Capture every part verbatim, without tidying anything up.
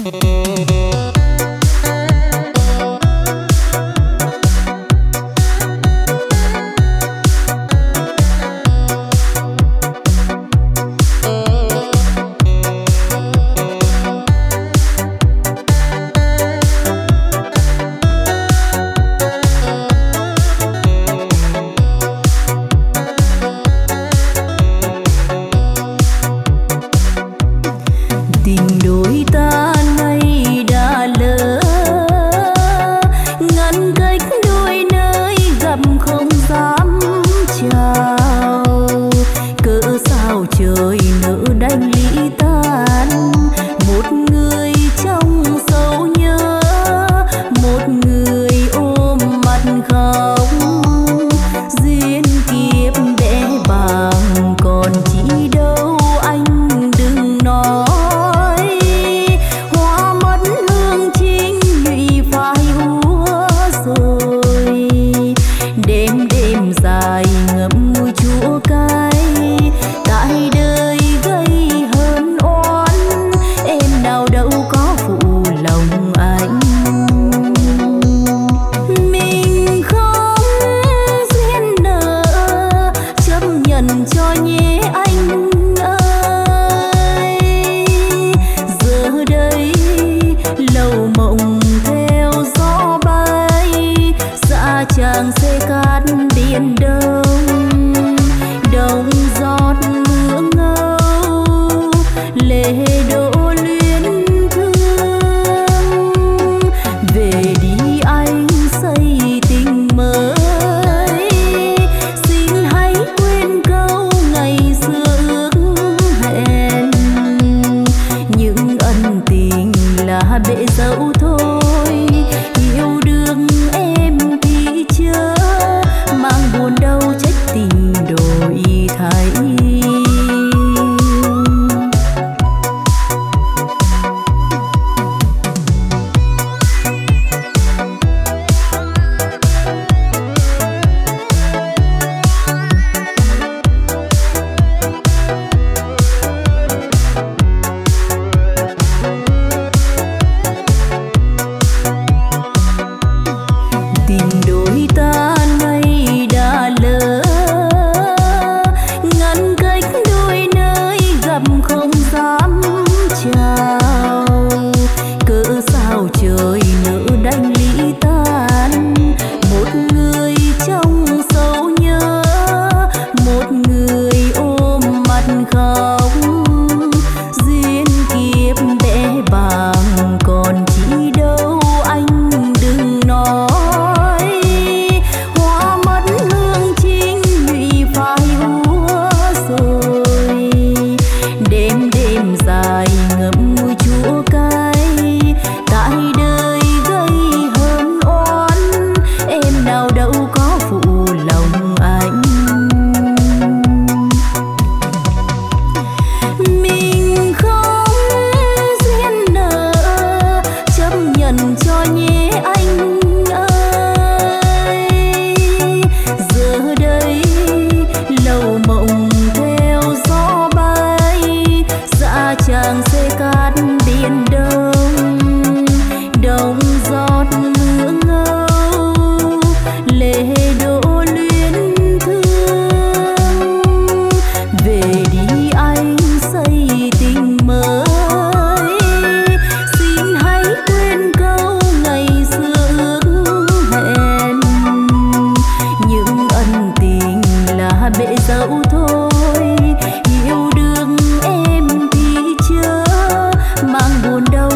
buồn đâu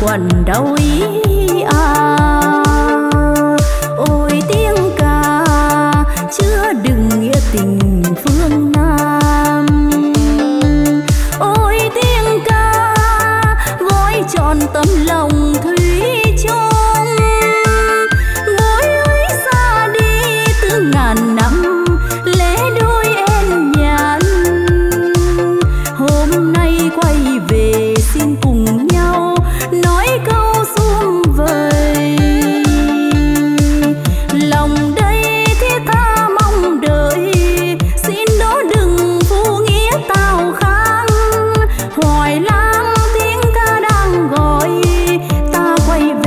quần đâu ý à. Ôi tiếng ca chứa đựng nghĩa tình phương Nam. Ôi tiếng ca gói trọn tấm lòng thủy chung. Mối ấy xa đi từ ngàn năm lẽ đôi em nhàn. Hôm nay quay về xin cùng nhau nói câu sum vầy. Lòng đây thiết tha mong đợi, xin đó đừng vô nghĩa tào khang. Hoài lang tiếng ca đang gọi ta quay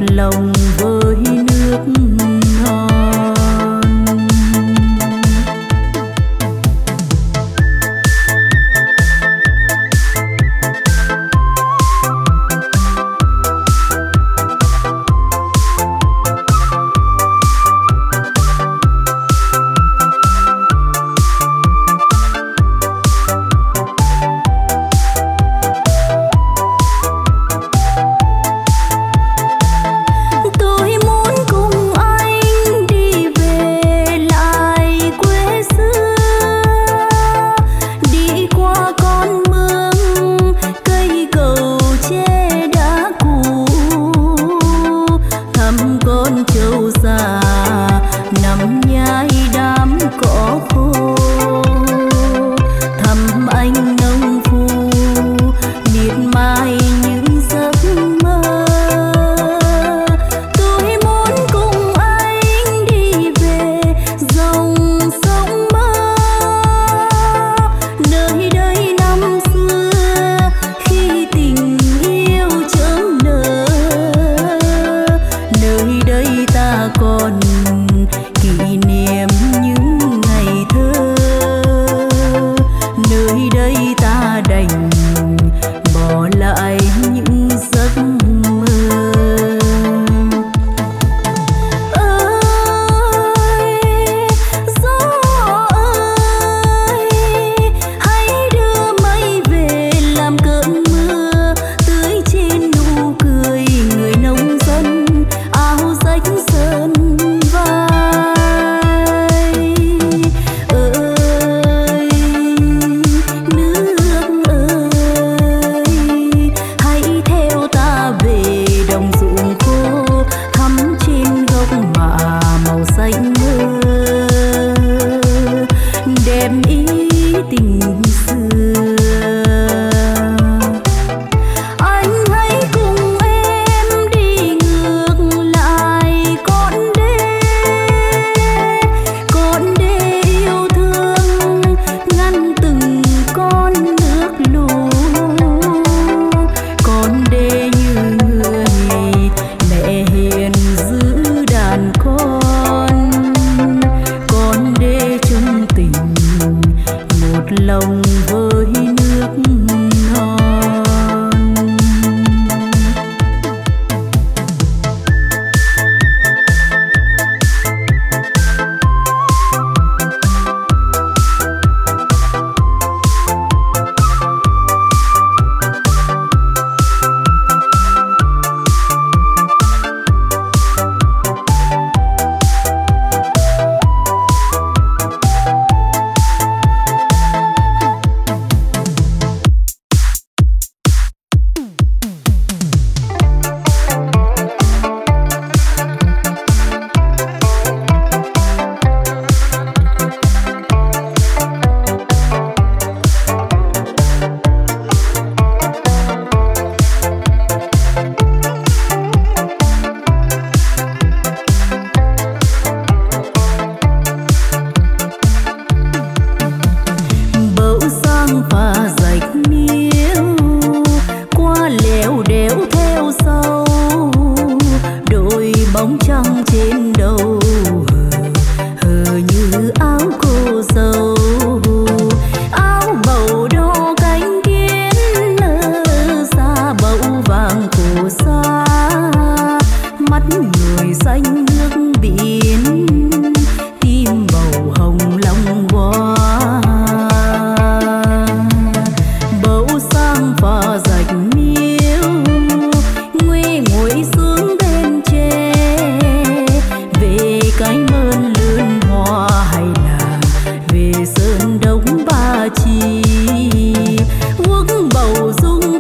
lòng với nước non.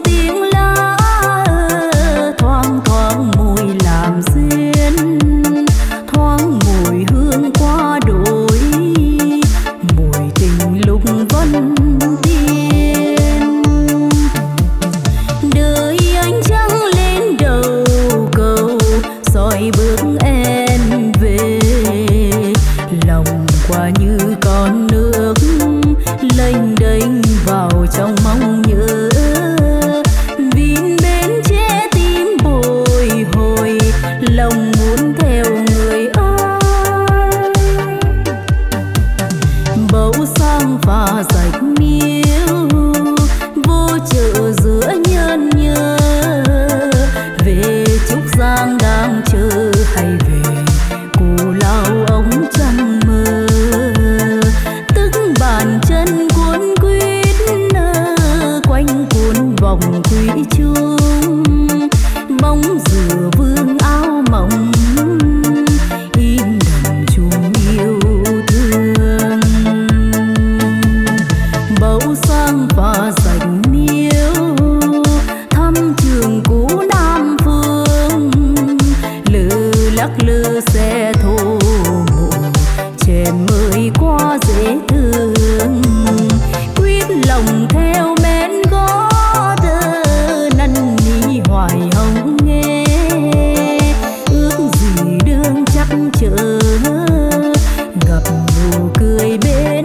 duyên lắc lư xe thô mộ chèn mới qua dễ thương quyết lòng theo men gót năn nỉ hoài hồng nghe ước gì đương chắc chờ gặp nụ cười bên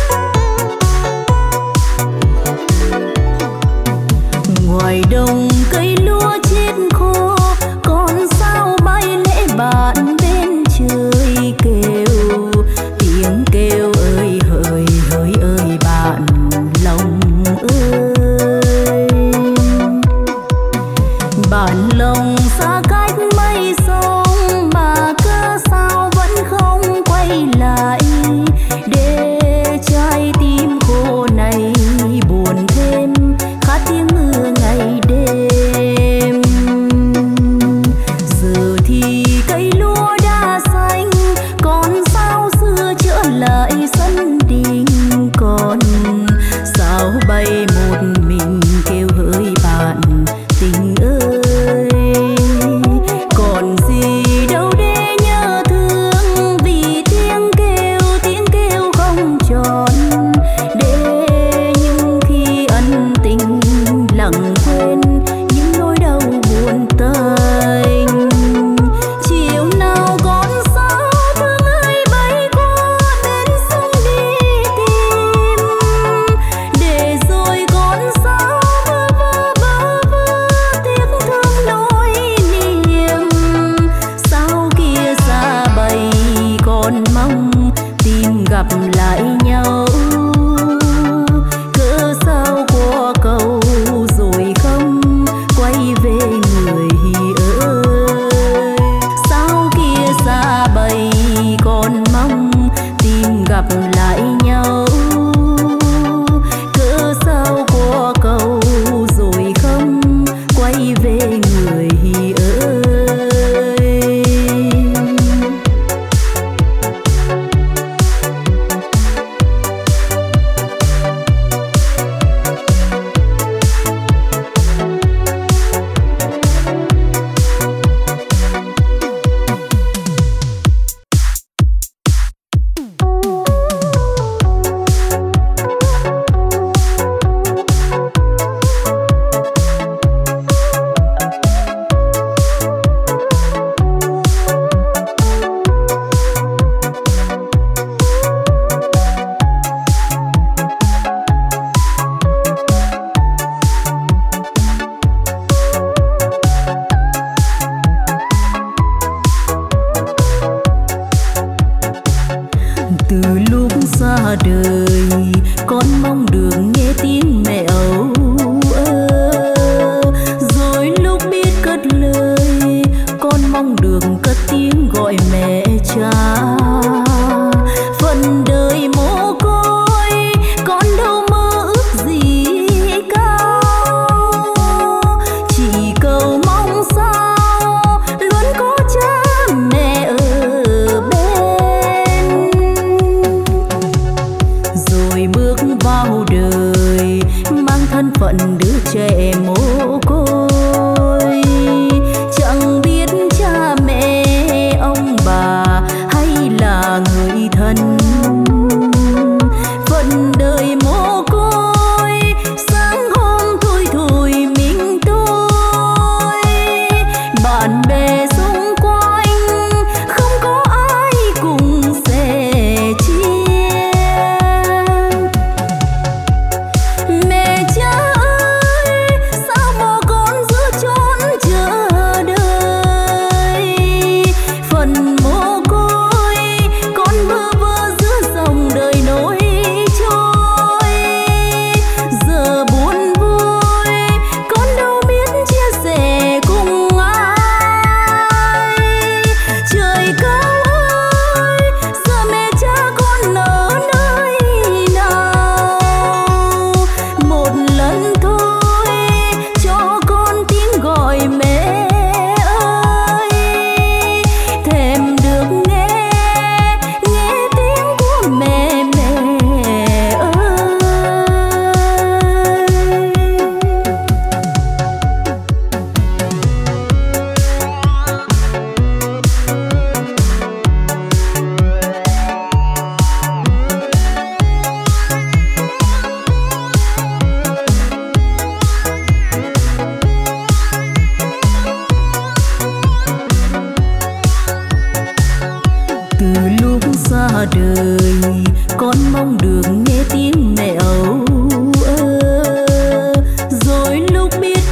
ngoài đồng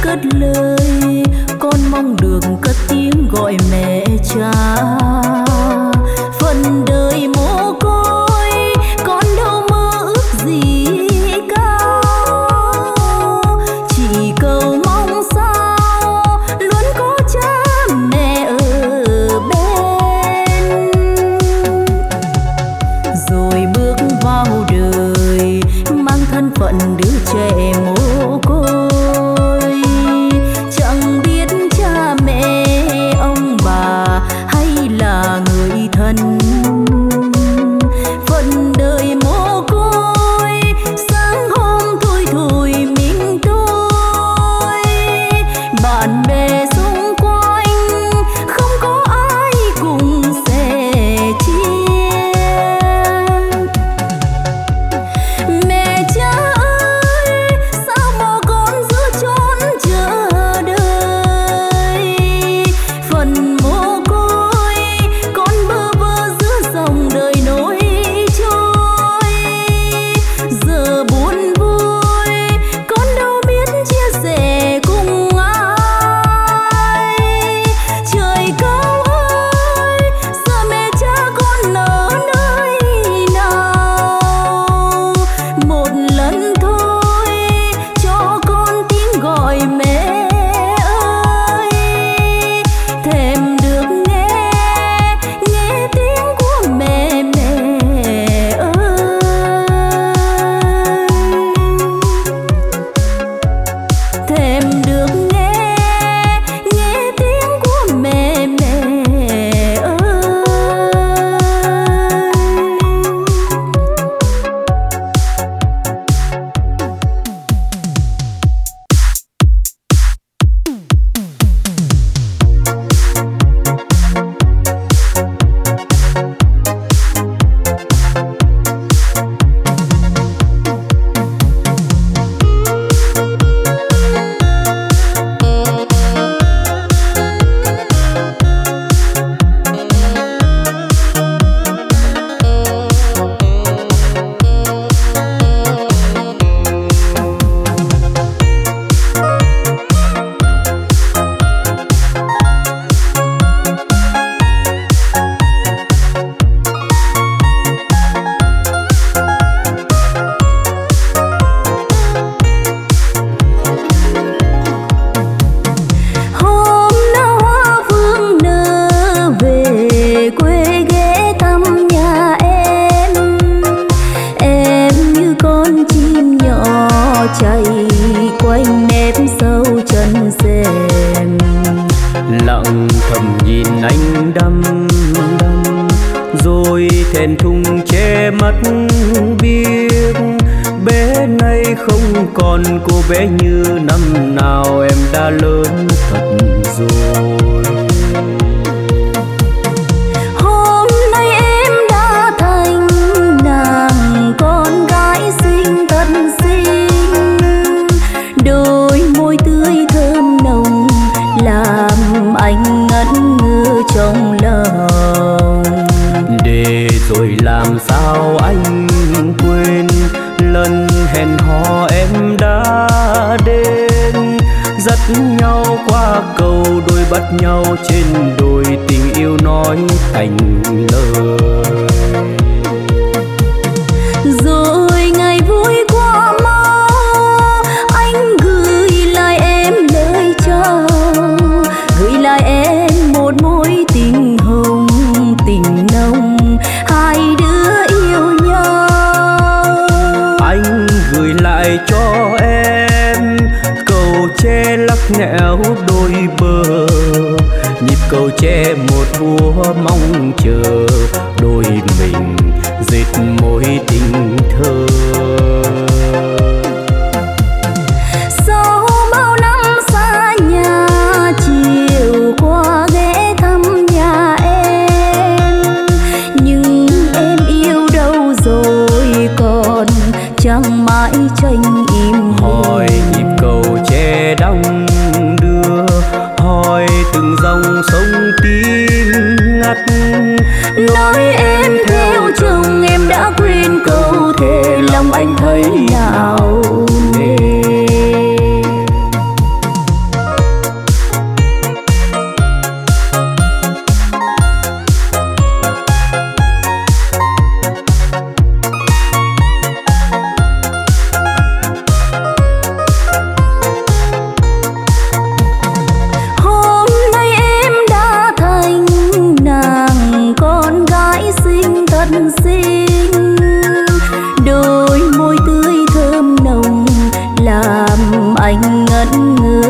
cất lời, con mong được cất tiếng gọi mẹ cha. Phần đời mồ côi con đâu mơ ước gì cao, chỉ cầu mong sao luôn có cha mẹ ở bên. Rồi bước vào đời mang thân phận đứa trẻ mồ côi, chẳng biết cha mẹ ông bà hay là người thân. Phần đời mồ côi sáng hôm thui thủi mình tôi, bạn bè xung quanh không có ai cùng sẻ chia. Mẹ cha ơi sao bỏ con giữa chốn chờ đợi, phần mồ côi con bơ vơ giữa dòng đời nổi trôi. Giờ buồn vui con đâu biết chia sẻ cùng ai. Trời cao ơi giờ mẹ cha con ở nơi nào, một lần thôi cho con tiếng gọi mẹ ơi. Thèm được nghe nghe tiếng của mẹ mẹ ơi. Thèm được nghe nghe tiếng của mẹ mẹ ơi. Hôm nào hoa vương nở về quê ghé thăm nhà em, em như con chim nhỏ chạy quanh nếp sâu chân rèm. Lặng thầm nhìn anh đăm đăm, rồi thẹn thùng che mắt biết bé nay không còn cô bé như năm nào, em đã lớn thật rồi. Hôm nay em đã thành nàng con gái xinh thật xinh, đôi môi tươi thơm nồng làm anh ngẩn ngơ trong lòng. Để rồi làm sao anh quên lần hẹn hò em đã đến, dắt nhau qua cầu đôi bắt nhau trên đồi, tình yêu nói thành lời. Rồi ngày vui qua mau anh gửi lại em lời chào, gửi lại em một mối tình hồng tình nồng, hai đứa yêu nhau. Anh gửi lại cho em cầu tre lắc nẻo đôi bờ, nhịp cầu tre một vua mong chờ, đôi mình dệt mối tình thơ. Sau bao năm xa nhà chiều qua ghé thăm nhà em, nhưng em yêu đâu rồi còn chẳng mãi tranh im. Hỏi nhịp cầu tre đong đưa, hỏi từng dòng sông tím ngắt, nói em theo chồng em đã quên câu thề, lòng anh thấy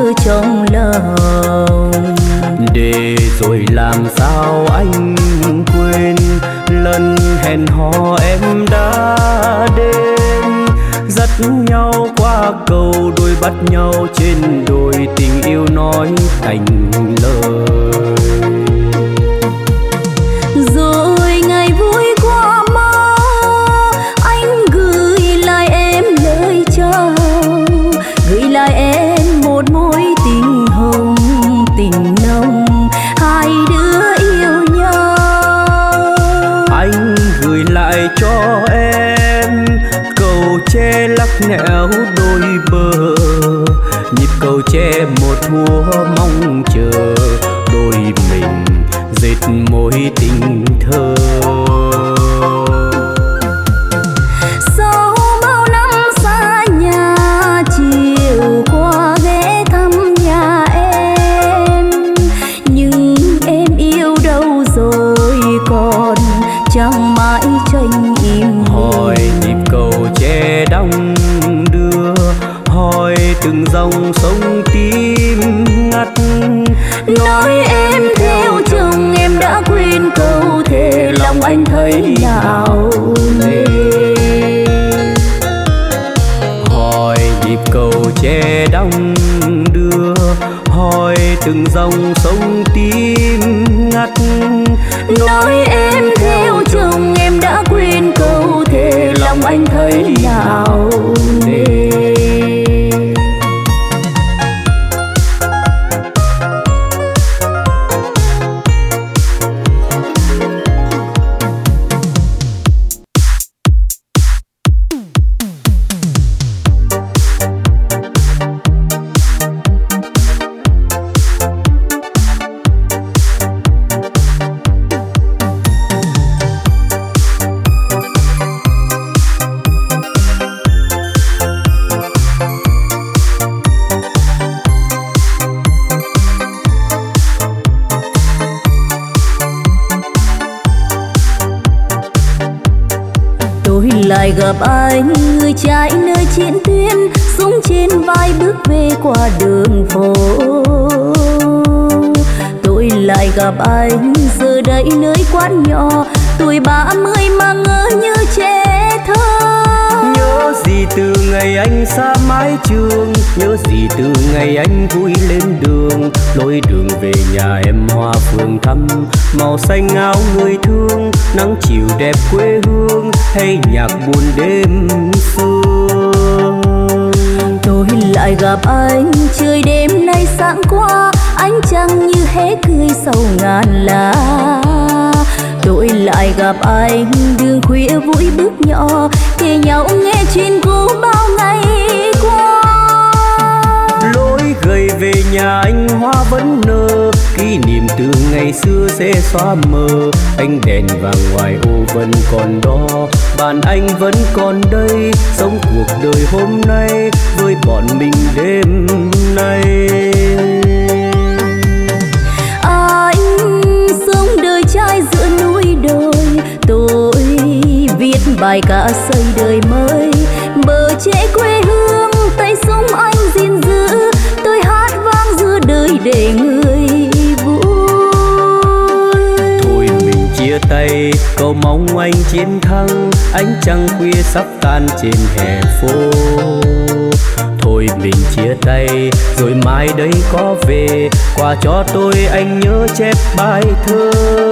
trong lòng. Để rồi làm sao anh quên lần hẹn hò em đã đến, dắt nhau qua cầu đôi bắt nhau trên đồi, tình yêu nói thành lời. Rồi ngày vui qua mau, anh gửi lại em lời chào, gửi lại em một mối tình hồng tình nồng, hai đứa yêu nhau. Anh gửi lại cho em cầu tre lắc nẻo đôi bờ, nhịp cầu tre một thua mong chờ, đôi mình dệt mối tình thơ. Sau bao năm xa nhà, chiều qua ghé thăm nhà em, nhưng em yêu đâu rồi còn chẳng mãi tranh im. Hỏi nhịp cầu tre đong đưa, hỏi từng dòng sông tim ngắt, nói em theo chồng em đã quên câu thề, lòng anh thấy nào nề. Hỏi nhịp cầu tre đong đưa, hỏi từng dòng sông tim ngắt, nói em theo chồng em đã quên câu thề, lòng anh thấy nào nề. Lại gặp anh người trai nơi chiến tuyến, súng trên vai bước về qua đường phố. Tôi lại gặp anh giờ đây nơi quán nhỏ, tuổi ba mươi mà ngỡ như trẻ thơ. Nhớ gì từ ngày anh xa mái trường, nhớ gì từ ngày anh vui lên đường, lối đường về nhà em hoa phường thắm, màu xanh áo người thương, nắng chiều đẹp quê hương, hay nhạc buồn đêm sương. Tôi lại gặp anh trời đêm nay sáng qua, ánh trăng như hé cười sau ngàn lá. Tôi lại gặp anh đường khuya vui bước nhỏ, kề nhau nghe chuyện cũ bao ngày qua. Lối gầy về nhà anh hoa vẫn nở, kỷ niệm từ ngày xưa sẽ xóa mờ. Ánh đèn vàng ngoài ô vẫn còn đó, bạn anh vẫn còn đây, sống cuộc đời hôm nay với bọn mình đêm nay. Anh sống đời trai giữa núi đồi, tôi viết bài ca xây đời mới. Bờ tre quê hương tay súng anh gìn giữ, tôi hát vang giữa đời để người vui. Thôi mình chia tay cầu mong anh chiến thắng, ánh trăng khuya sắp tan trên hè phố. Thôi mình chia tay rồi mai đây có về, quà cho tôi anh nhớ chép bài thơ.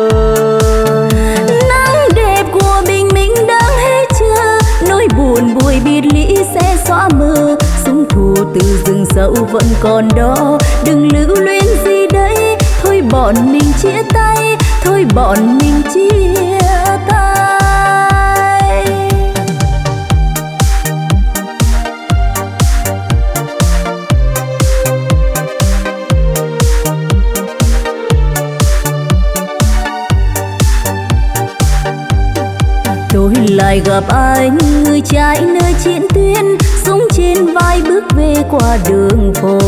Nắng đẹp của bình minh đang hết chưa, nỗi buồn buổi biệt ly sẽ xóa mờ. Súng thù từ rừng sâu vẫn còn đó, đừng lưu luyến gì đấy. Thôi bọn mình chia tay, thôi bọn mình chia tay. Tôi lại gặp anh người trai nơi chiến tuyến, súng trên vai bước về qua đường phố.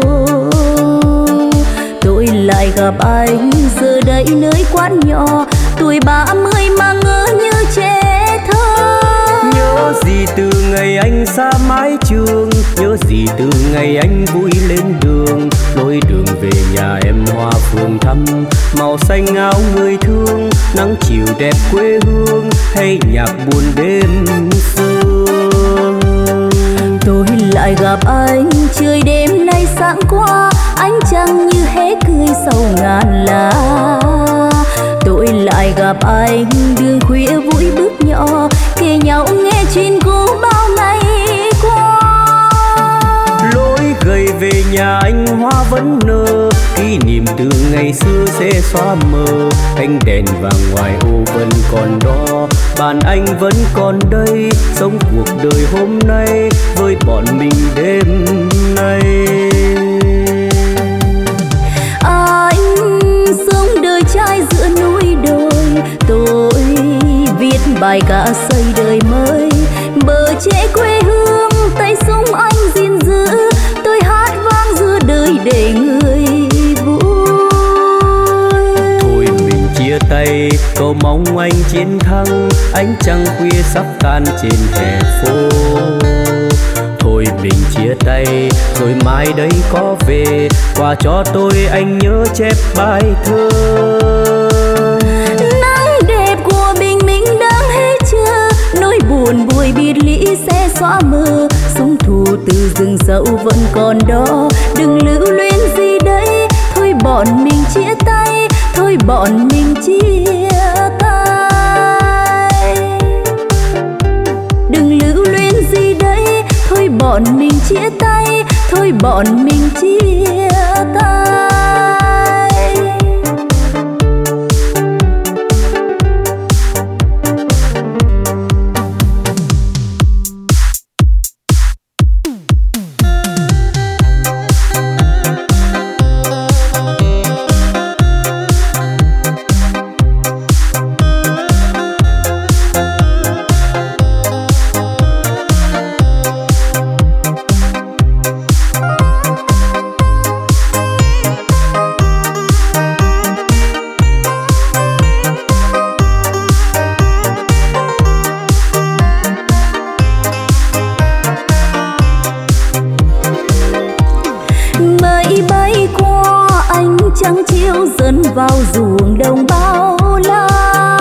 Tôi lại gặp anh giờ đây nơi quán nhỏ, tuổi ba mươi mà ngỡ như trẻ thơ. Nhớ gì từ ngày anh xa mái trường, nhớ gì từ ngày anh vui lên đường. Lối đường về nhà em hoa phường thắm, màu xanh áo người thương, nắng chiều đẹp quê hương hay nhạc buồn đêm sương. Tôi lại gặp anh trời đêm nay sáng qua, ánh trăng như hé cười sau ngàn lá. Tôi lại gặp anh đường khuya vui bước nhỏ, kể nhau nghe chuyện cũ bao ngày qua. Lối gầy về nhà anh hoa vẫn nở, kỷ niệm từ ngày xưa sẽ xóa mờ. Ánh đèn vàng ngoài ô vẫn còn đó, bàn anh vẫn còn đây, sống cuộc đời hôm nay với bọn mình đêm nay. Anh sống đời trai giữa núi đồi, tôi viết bài ca xây đời mới. Bờ tre quê hương tay súng anh gìn giữ, tôi hát vang giữa đời để người vui. Thôi mình chia tay cầu mong anh chiến thắng, ánh trăng khuya sắp tan trên hè phố. Thôi mình chia tay rồi mai đây có về, quà cho tôi anh nhớ chép bài thơ. Nắng đẹp của bình minh đang hết chưa, nỗi buồn buổi biệt ly sẽ xóa mờ. Súng thù từ rừng sâu vẫn còn đó, đừng lưu luyến gì đấy. Thôi bọn mình chia tay, thôi bọn mình chia tay. Đừng lưu luyến gì đấy, thôi bọn mình chia tay, thôi bọn mình chia tay. Vào ruộng đồng bao la,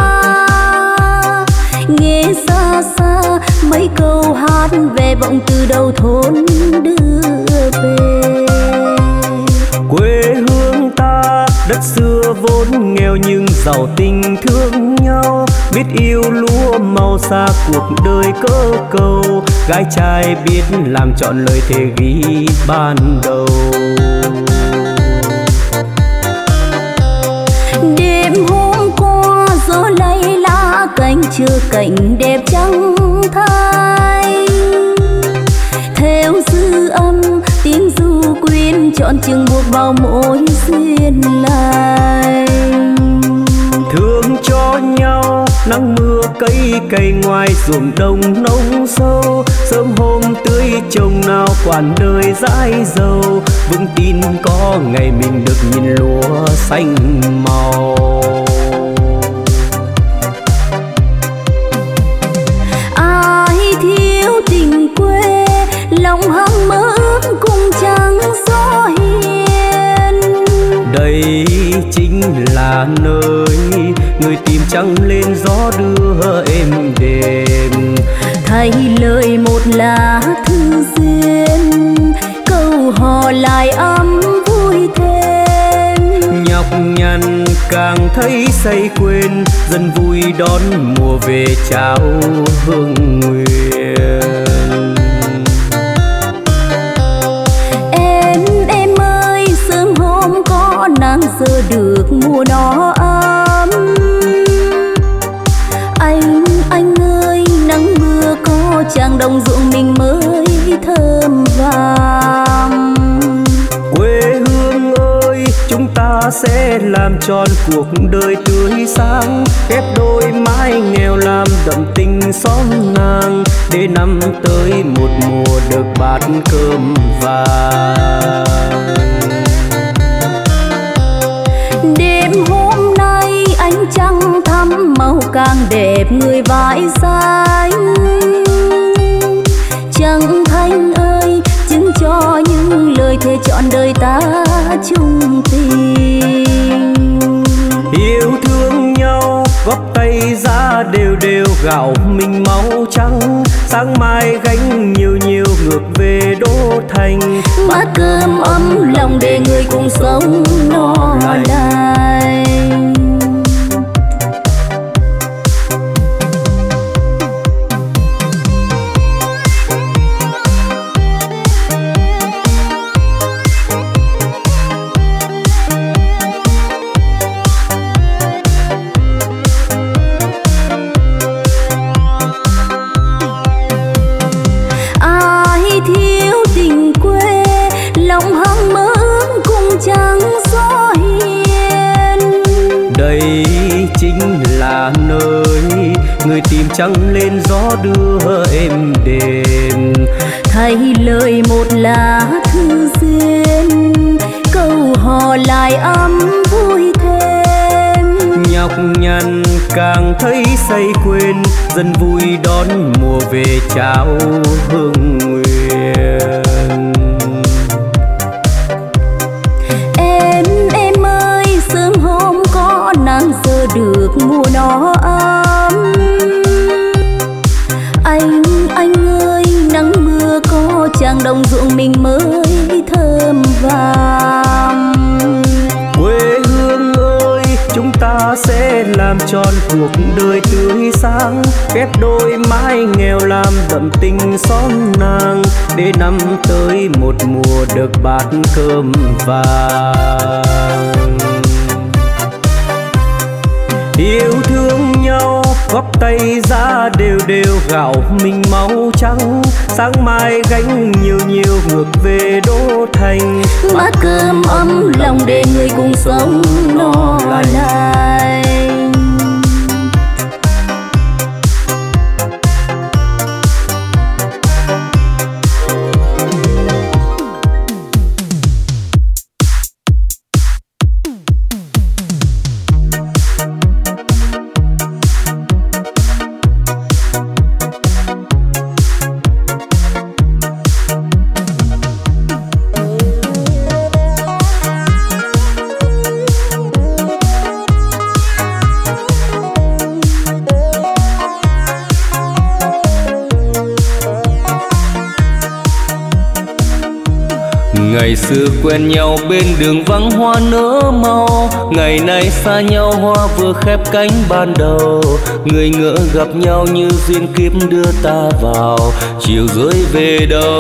nghe xa xa mấy câu hát về vọng từ đầu thôn đưa về. Quê hương ta đất xưa vốn nghèo nhưng giàu tình thương nhau, biết yêu lúa màu xa cuộc đời cơ cầu. Gái trai biết làm trọn lời thề ghi ban đầu. Đêm hôm qua gió lay lá cánh chờ cảnh đẹp trắng thay, theo dư âm tiếng du quyên chọn chừng buộc bao mối duyên lành. Thương cho nhau nắng mưa cây cây ngoài ruộng đồng nông sâu, sớm hôm tưới trồng nào quản đời dãi dầu. Vững tin có ngày mình được nhìn lúa xanh màu. Ai thiếu tình quê lòng hằng mơ ước cùng trăng gió hiền. Đây chính là nơi người tìm trăng lên gió đưa êm đềm. Thay lời một lá thư duyên, câu hò lại ấm vui thêm. Nhọc nhằn càng thấy say quên, dân vui đón mùa về trao hương nguyện. Em em ơi sớm hôm có nắng giờ được mùa nó ấm. Anh anh ơi nắng mưa có chàng đồng ruộng mình mới thơm vàng. Quê hương ơi chúng ta sẽ làm tròn cuộc đời tươi sáng, ghép đôi mái nghèo làm đậm tình xóm nàng, để năm tới một mùa được bát cơm vàng. Đêm hôm nay ánh trăng thắm màu càng đẹp người vãi xanh, trọn đời ta chung tình. Yêu thương nhau góp tay ra đều đều gạo mình máu trắng, sáng mai gánh nhiều nhiều ngược về đô thành. Bát cơm ấm lòng để người cùng sống no lành. Chính là nơi người tìm trăng lên gió đưa êm đềm, thay lời một lá thư duyên, câu hò lại ấm vui thêm. Nhọc nhằn càng thấy say quên, dần vui đón mùa về trao hương nguyện. Nắng giờ được mùa nó ấm. Anh, anh ơi nắng mưa có chàng đồng ruộng mình mới thơm vàng. Quê hương ơi chúng ta sẽ làm tròn cuộc đời tươi sáng, ghép đôi mái nghèo làm đậm tình xóm nàng, để năm tới một mùa được bát cơm vàng. Yêu thương nhau góp tay ra đều đều gạo mình máu trắng, sáng mai gánh nhiều nhiều ngược về đô thành. Bát cơm ấm lòng để người cùng sống no lành. Ngày xưa quen nhau bên đường vắng hoa nở màu, ngày nay xa nhau hoa vừa khép cánh ban đầu. Người ngỡ gặp nhau như duyên kiếp đưa ta vào, chiều rơi về đâu.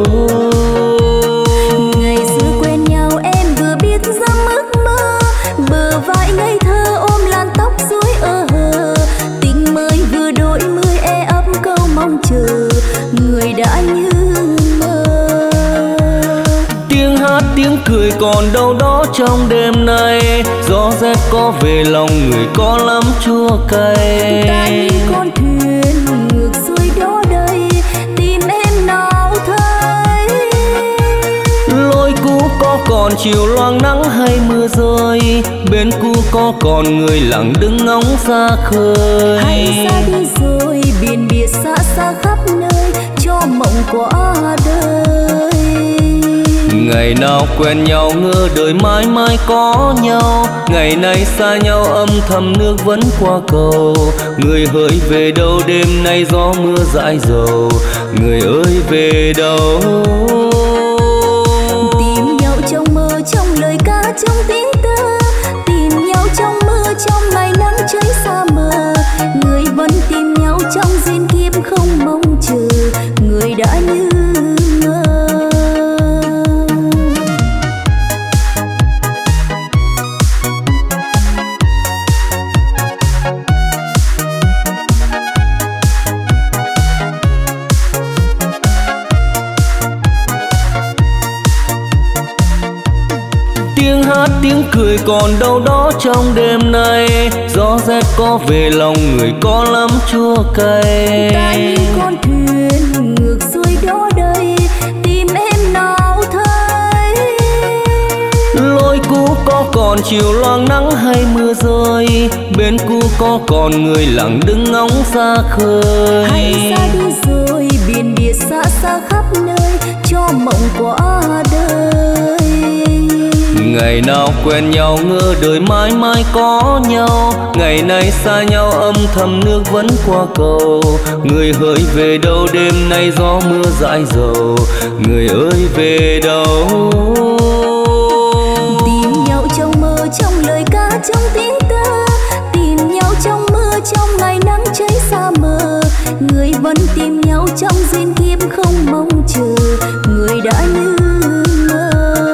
Ngày xưa quen nhau em vừa biết dám ước mơ, bờ vai ngây thơ ôm làn tóc rối ơ hờ. Tình mới vừa đổi mươi e ấp câu mong chờ, người đã như tiếng cười còn đâu đó trong đêm nay. Gió rét có về lòng người có lắm chua cay. Ta như con thuyền ngược xuôi đó đây, tìm em nào thấy. Lối cũ có còn chiều loang nắng hay mưa rơi, bên cũ có còn người lặng đứng ngóng xa khơi. Hay xa đi rồi biển biệt xa xa khắp nơi, cho mộng qua đời. Ngày nào quen nhau ngỡ đời mãi mãi có nhau, ngày nay xa nhau âm thầm nước vẫn qua cầu. Người hỡi về đâu đêm nay gió mưa dãi dầu, người ơi về đâu. Tìm nhau trong mơ trong lời ca trong tiếng tơ, tìm nhau trong mưa trong ngày nắng cháy xa mờ. Người vẫn tìm nhau trong duyên kiếp không mong chờ, người đã như mơ. Tiếng hát tiếng cười còn đâu đó trong đêm nay. Gió rét có về lòng người có lắm chua cay. Ta như con thuyền ngược xuôi đó đây, tìm em nào thấy. Lối cũ có còn chiều loang nắng hay mưa rơi, bên cũ có còn người lặng đứng ngóng xa khơi. Hay xa đi rồi biển biệt xa xa khắp nơi, cho mộng qua đời. Ngày nào quen nhau ngỡ đời mãi mãi có nhau, ngày nay xa nhau âm thầm nước vẫn qua cầu. Người hỡi về đâu đêm nay gió mưa dãi dầu, người ơi về đâu? Tìm nhau trong mơ trong lời ca trong tiếng ca, tìm nhau trong mưa trong ngày nắng cháy xa mờ. Người vẫn tìm nhau trong duyên kiếp không mong chờ, người đã như mơ.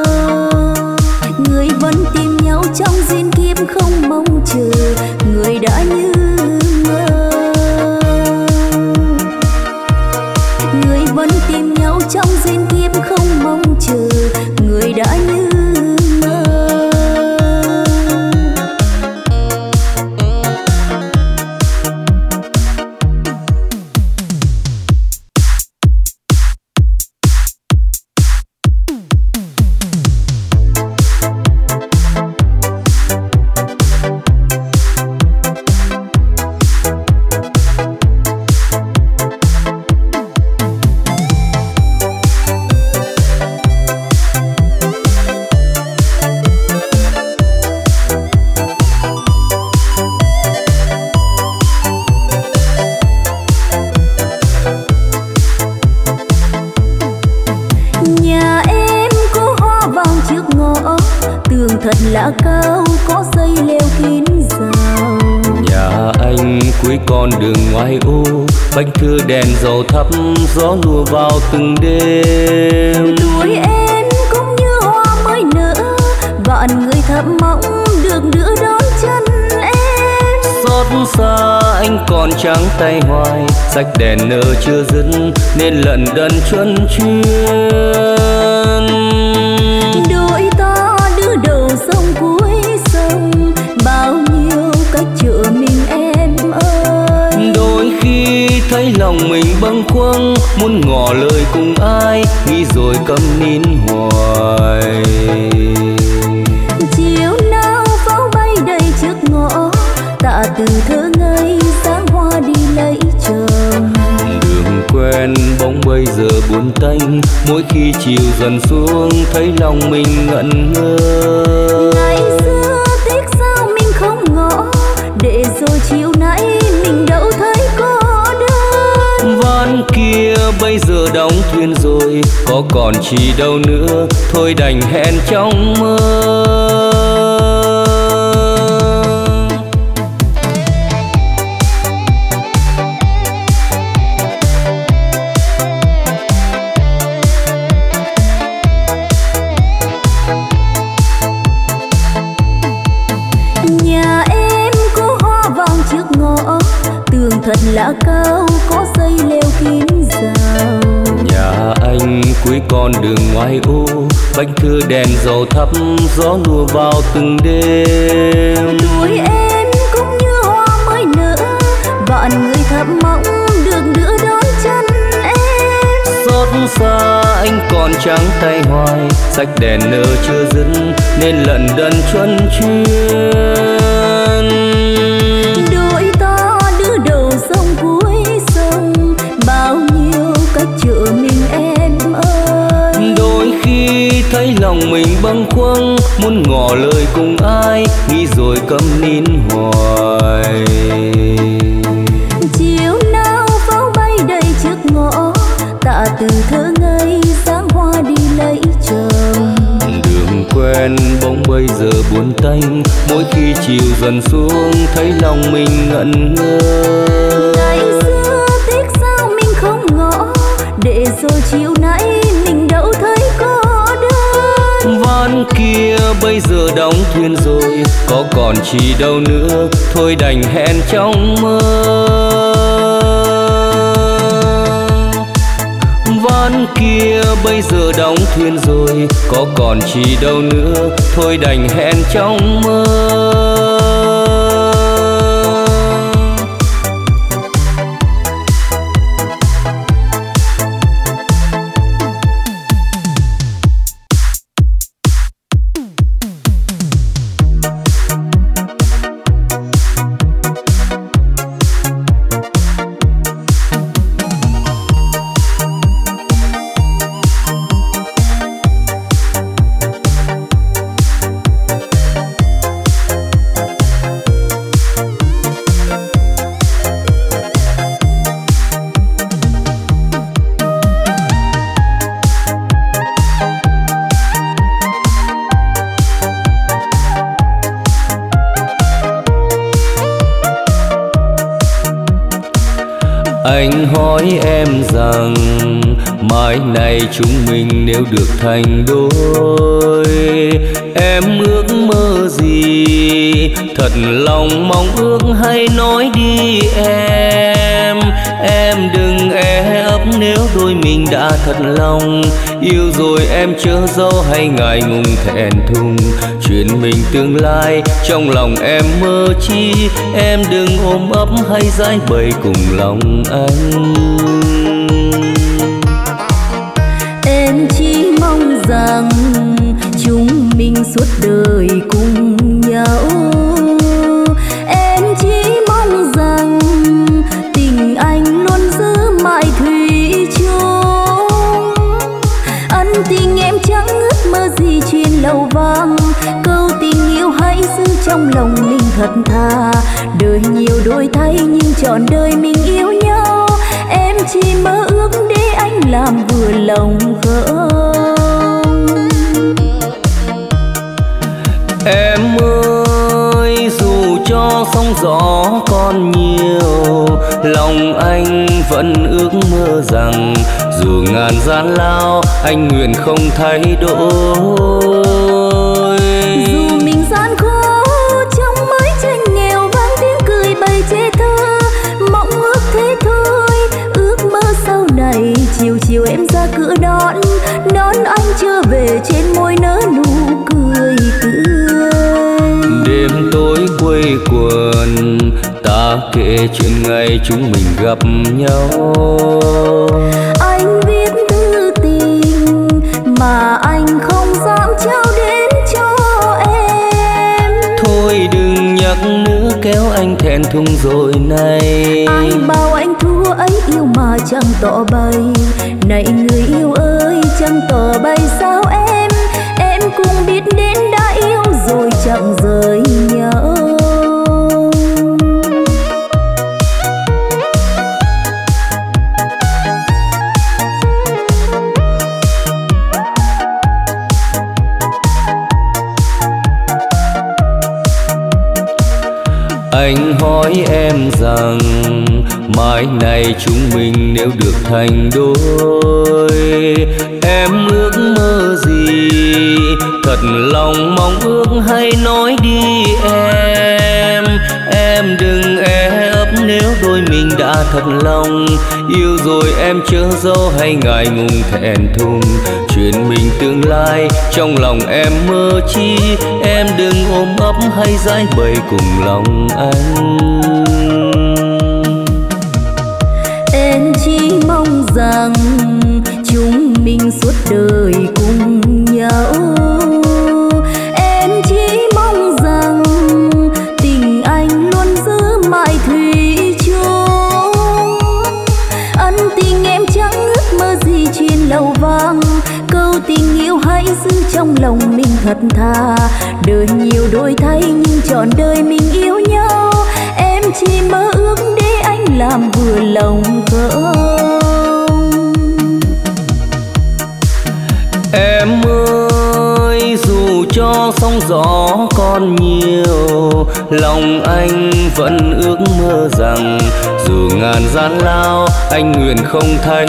Người vẫn tìm nhau trong duyên kiếp không mong chờ, người đã như mơ. Người vẫn tìm nhau trong duyên kiếp không mong chờ, người đã như mơ. Thật lạ cao có dây leo kín rào. Nhà anh cuối con đường ngoài ô, bánh thưa đèn dầu thắp gió lùa vào từng đêm. Tuổi em cũng như hoa mới nở, vạn người thầm mong được đưa đón chân em. Xót xa anh còn trắng tay hoài, sách đèn nở chưa dứt nên lận đận chuân chuyên. Sông cuối sông bao nhiêu cách chữa mình em ơi. Đôi khi thấy lòng mình bâng khuâng, muốn ngỏ lời cùng ai, nghĩ rồi câm nín hoài. Chiều nào pháo bay đầy trước ngõ, tạ từ thơ ngây sáng hoa đi lấy chồng. Đường quen bỗng bây giờ buồn tênh, mỗi khi chiều dần xuống thấy lòng mình ngẩn ngơ. Ngày xưa tiếc sao mình không ngỏ, để rồi chiều nay mình đâu thấy có đơn. Ván kia bây giờ đóng thuyền rồi, có còn chi đâu nữa, thôi đành hẹn trong mơ. Thật lạ cao có dây leo kín rào. Nhà anh cuối con đường ngoài ô, bánh thưa đèn dầu thắp gió lùa vào từng đêm. Tuổi em cũng như hoa mới nở, vạn người thầm mong được đưa đón chân em. Xót xa anh còn trắng tay hoài, sách đèn nở chưa dứt nên lận đận chuân chuyên. Sông cuối sông bao nhiêu cách chữa mình em ơi. Đôi khi thấy lòng mình bâng khuâng, muốn ngỏ lời cùng ai, nghĩ rồi câm nín hoài. Chiều nào pháo bay đầy trước ngõ, tạ từ thơ ngây sáng hoa đi lấy chồng. Đường quen bỗng bây giờ buồn tênh, mỗi khi chiều dần xuống thấy lòng mình ngẩn ngơ. Ngày xưa tiếc sao mình không ngỏ, để rồi chiều nay mình đâu thấy có đơn. Ván kia bây giờ đóng thuyền rồi, có còn chi đâu nữa, thôi đành hẹn trong mơ. Ván kia bây giờ đóng thuyền rồi, có còn chi đâu nữa, thôi đành hẹn trong mơ. Anh hỏi em rằng mai này chúng mình nếu được thành đôi, em ước mơ gì? Thật lòng mong ước hay nói đi em. Em đừng e ấp nếu đôi mình đã thật lòng. Yêu rồi em chớ dâu hay ngại ngùng thẹn thùng. Chuyện mình tương lai trong lòng em mơ chi. Em đừng ôm ấp hay giải bày cùng lòng anh. Em chỉ mong rằng chúng mình suốt đời cùng nhau. Em chỉ mong rằng tình anh luôn giữ mãi thủy chung. Ân tình em chẳng ước mơ gì truyền lầu vang. Câu tình yêu hãy giữ trong lòng mình thật thà. Đời nhiều đổi thay nhưng trọn đời mình yêu nhau. Em chỉ mơ ước để anh làm vừa lòng không. Em ơi dù cho sóng gió còn nhiều, lòng anh vẫn ước mơ rằng dù ngàn gian lao anh nguyện không thay đổi. Dù mình gian khó trong mái tranh nghèo vang tiếng cười bày chê thơ, mong ước thế thôi. Ước mơ sau này chiều chiều em ra cửa đón, đón anh trở về trên môi nở nụ cười tươi. Đêm tối quây quần ta kể chuyện ngày chúng mình gặp nhau. Anh viết thư tình mà anh không dám trao đến cho em. Thôi đừng nhắc nữa kéo anh thẹn thùng rồi này. Ai bảo anh thua ấy yêu mà chẳng tỏ bày. Này người yêu ơi chẳng tỏ bày sao em. Em cũng biết đến đã yêu rồi chẳng rời nhau. Anh hỏi em rằng mai này chúng mình nếu được thành đôi, em ước mơ gì? Thật lòng mong ước hay nói đi em. Em đừng e ấp nếu đôi mình đã thật lòng. Yêu rồi em chớ dâu hay ngại ngùng thẹn thùng. Chuyện mình tương lai trong lòng em mơ chi. Em đừng ôm ấp hay giải bày cùng lòng anh. Em chỉ mong rằng chúng mình suốt đời cùng nhau. Em chỉ mong rằng tình anh luôn giữ mãi thủy chung. Ân tình em chẳng ước mơ gì truyền lầu vang. Câu tình yêu hãy giữ trong lòng mình thật thà. Đời nhiều đổi thay nhưng trọn đời mình yêu nhau. Em chỉ mơ ước để anh làm vừa lòng không. Em ơi dù cho sóng gió còn nhiều, lòng anh vẫn ước mơ rằng dù ngàn gian lao anh nguyện không thay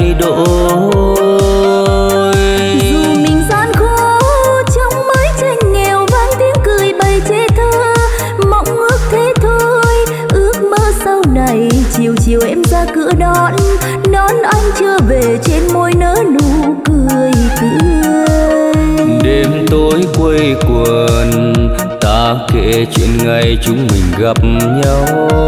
đổi. Dù mình gian khó trong mái tranh nghèo vang tiếng cười bày chê thơ, mong ước thế thôi. Ước mơ sau này chiều chiều em ra cửa đón, đón anh trở về trên môi nở nụ cười tươi. Đêm tối quây quần ta kể chuyện ngày chúng mình gặp nhau.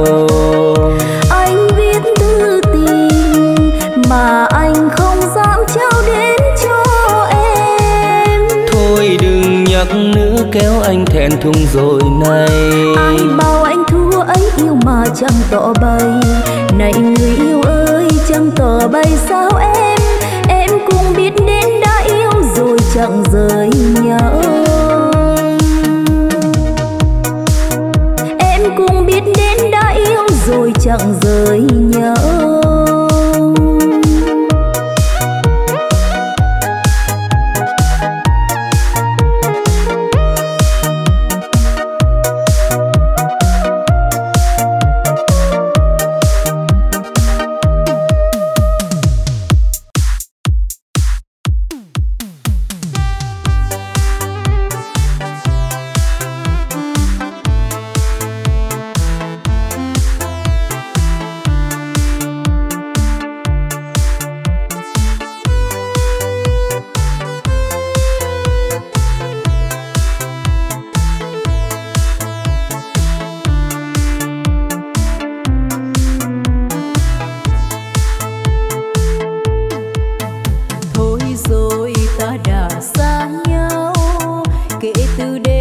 Anh viết thư tình mà anh không dám trao đến cho em. Thôi đừng nhắc nữa kéo anh thẹn thùng rồi này. Ai bảo anh thua ấy yêu mà chẳng tỏ bày. Này người yêu ơi chẳng tỏ bày sao em. Em cũng biết đến đã yêu rồi chẳng rời nhau. Em cũng biết đến đã yêu rồi chẳng rời nhau.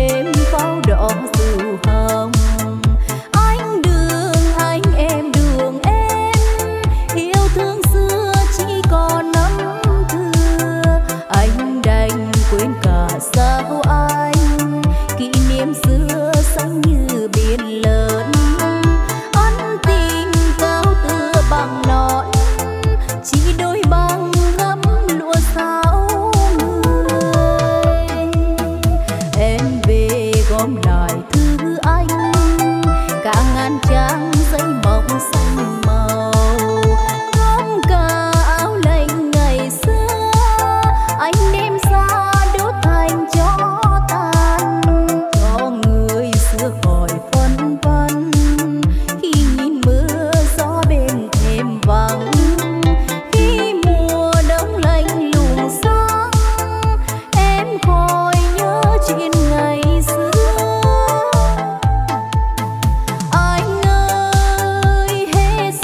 đêm pháo đỏ rượu hồng. Anh đường anh em đường em, yêu thương xưa chỉ còn năm thưa. Anh đành quên cả sao anh, kỷ niệm xưa xanh như biển lớn. Ân tình cao tựa bằng nón, chỉ đôi băng ngắm lụa sao người. Em về gom lại thư anh, cả ngàn trang giấy mộng xanh màu. Gom cả áo lạnh ngày xưa, anh đem ra đốt thành cho tàn. Cho người xưa khỏi phân vân, khi nhìn mưa gió bên thềm vắng. Khi mùa đông lạnh lùng sáng, em khỏi nhớ chuyện ngày xưa. Anh ơi, hết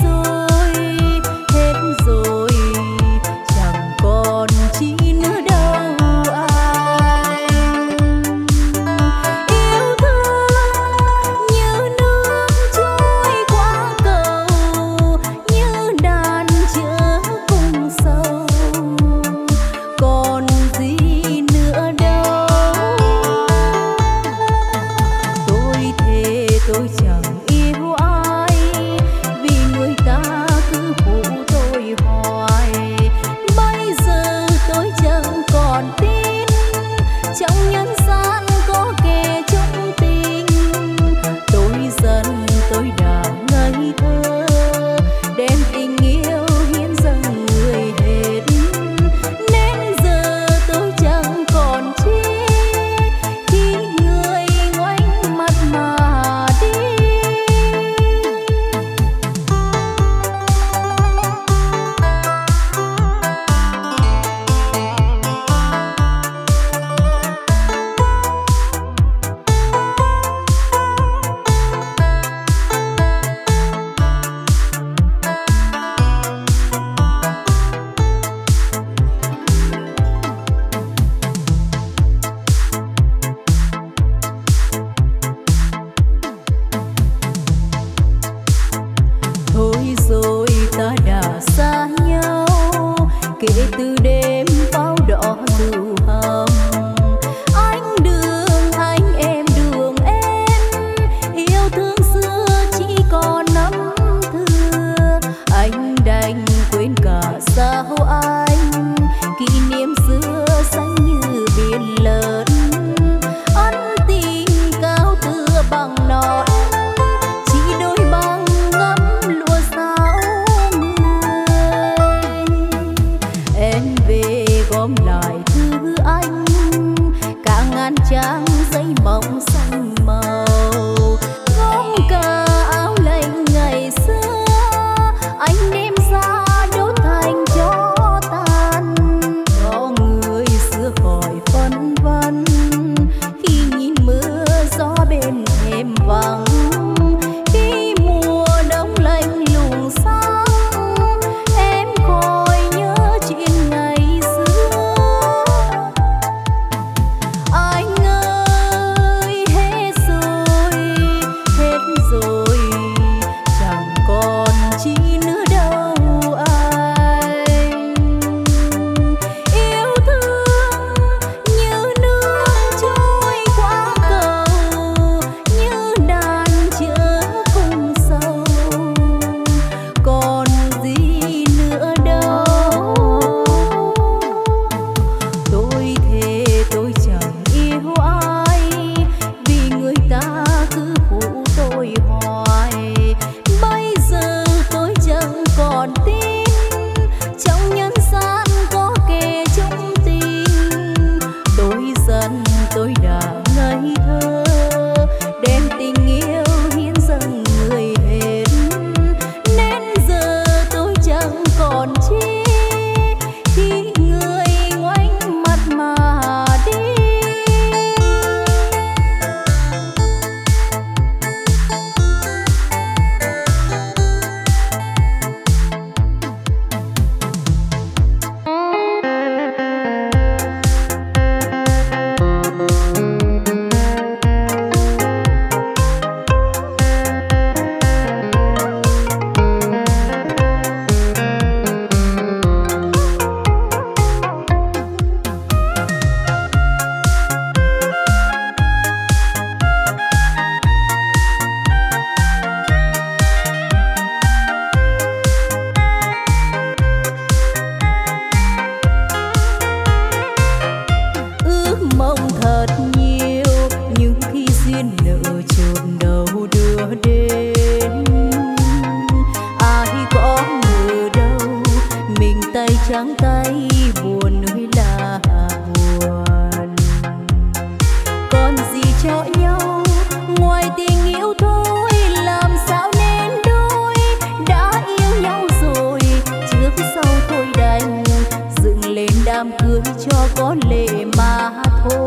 duyên nợ chợt đầu đưa đến. Ai có ngờ đâu mình tay trắng tay buồn nơi là buồn. Còn gì cho nhau ngoài tình yêu thôi, làm sao nên đôi đã yêu nhau rồi. Trước sau thôi đành dựng lên đám cưới cho có lệ mà thôi.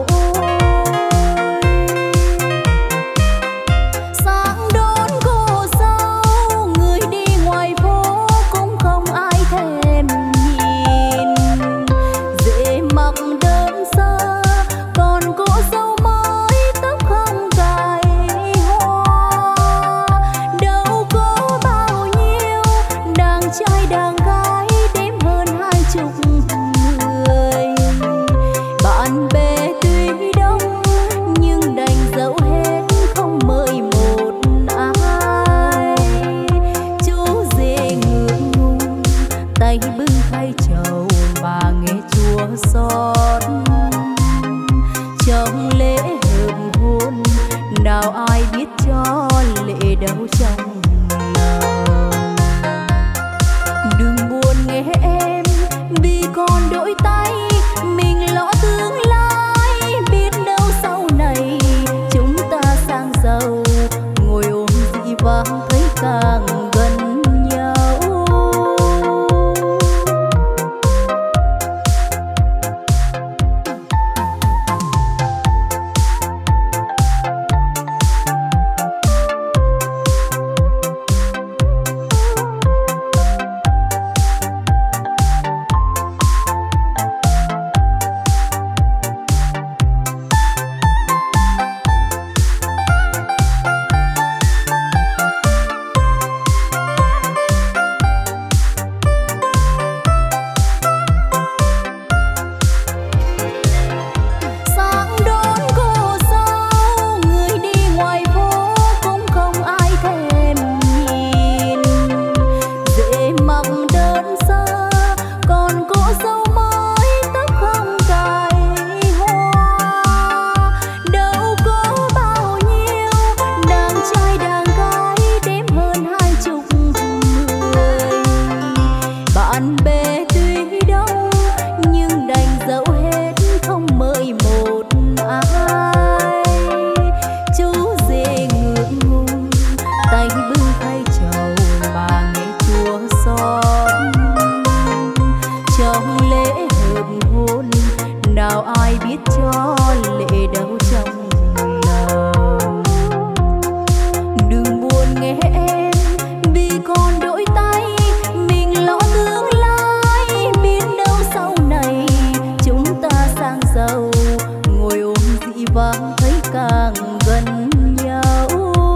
Sáng đón cô dâu người đi ngoài phố cũng không ai thèm nhìn. Dễ mặc đơn sơ còn cô dâu mới tóc không cài hoa. Đâu có bao nhiêu đàn trai đàn gái đếm hơn hai chục người. Bạn bè tuy đông nhưng đành dẫu hết không mời một ai. Chú rể ngượng ngùng tay bưng khay trầu mà nghe chua xót. Trong lễ hợp hôn nào ai biết cho lệ đâu trong lòng. Đừng buồn nghe em vì còn đôi tay mình lõ tương lai. Biết đâu sau này chúng ta sang giàu ngồi ôm dĩ vãng thấy càng gần nhau. Sáng đón cô dâu người đi ngoài phố cũng không ai thèm nhìn. Dễ mặc đơn sơ còn cô dâu mới tóc không cài hoa. Đâu có bao nhiêu đàn trai đàn gái đếm hơn hai chục người. Bạn bè tuy đông nhưng đành dẫu hết không mời một ai. Chú rể ngượng ngùng tay bưng khay trầu mà nghe chua xót. Trong lễ hợp hôn nào ai biết cho lệ đâu trong lòng. Đừng buồn nghe em vì còn đôi tay mình lõ tương lai. Biết đâu sau này chúng ta sang giàu ngồi ôm dĩ vãng thấy càng gần nhau.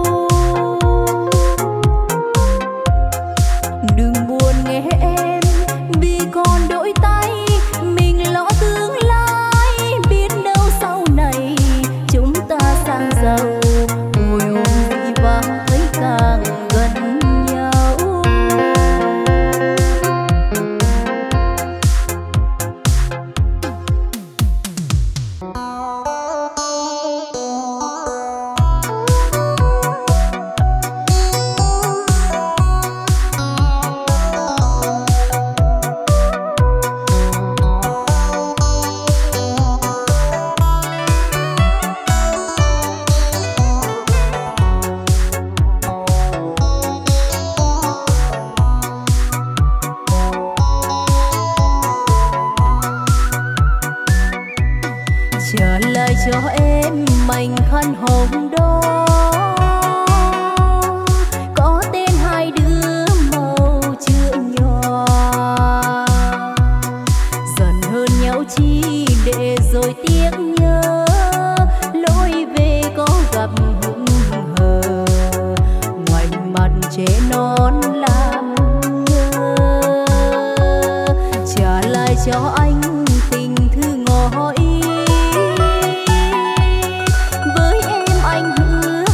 Đừng buồn nghe em vì còn đôi tay mình lõ tương lai. Biết đâu sau này chúng ta sang giàu ngồi ôm dĩ vãng thấy càng gần nhau. Trả lại cho em mảnh khăn hồng đó có tên hai đứa màu chữ nhỏ. Dần hơn nhau chi để rồi tiếc nhớ lối về có gặp hững hờ. Ngoảnh mặt trẻ non làm ngơ. Trả lại cho anh tình thư ngỏ ý. Với em anh hứa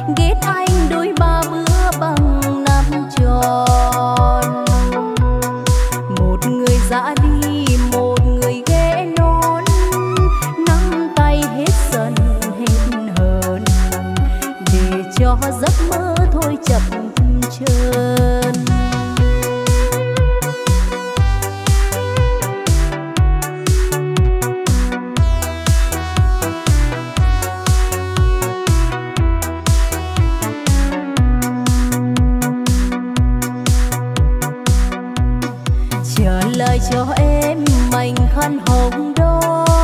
ghét anh đôi ba bữa bằng năm tròn. Một người dã đi, một người ghé non, nắm tay hết giận hết hờn, để cho giấc mơ thôi chập chờn. Trả lời cho em mảnh khăn hồng đó,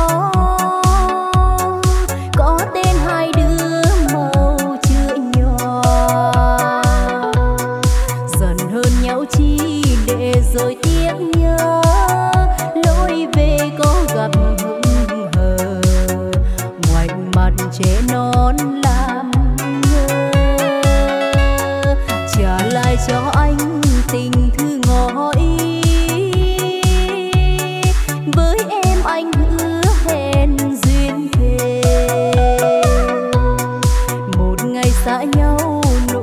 có tên hai đứa màu chữ nhỏ. Dần hơn nhau chi để rồi tiếc nhớ, lối về có gặp hững hờ, ngoảnh mặt trẻ non làm ngơ. Trả lại cho anh tình thư ngỏ ý, với em anh hứa hẹn duyên thề. Một ngày xa nhau